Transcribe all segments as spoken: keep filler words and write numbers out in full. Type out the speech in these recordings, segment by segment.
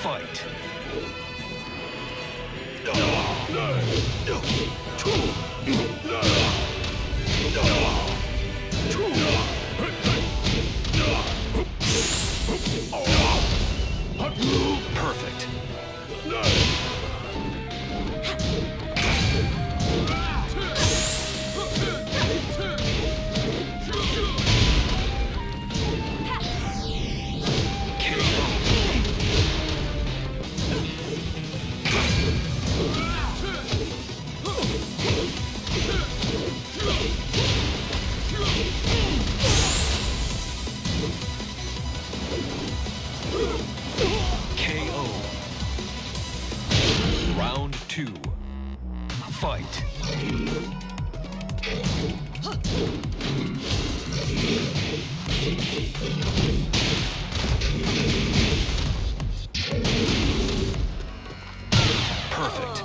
Fight. Perfect. K O. Round two. Fight. Perfect.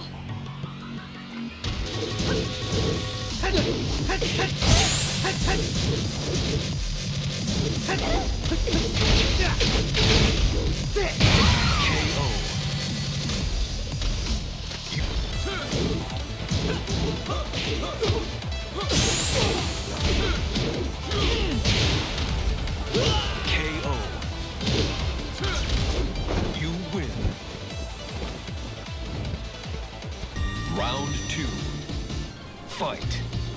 K O. K O. You win. Round two. Fight.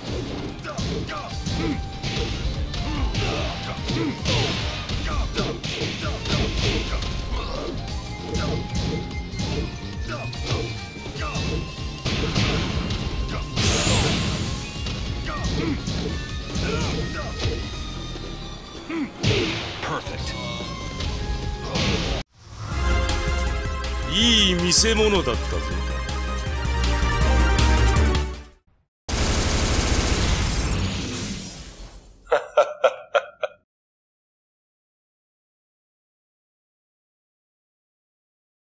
Perfect. いい見せ物だったぞ。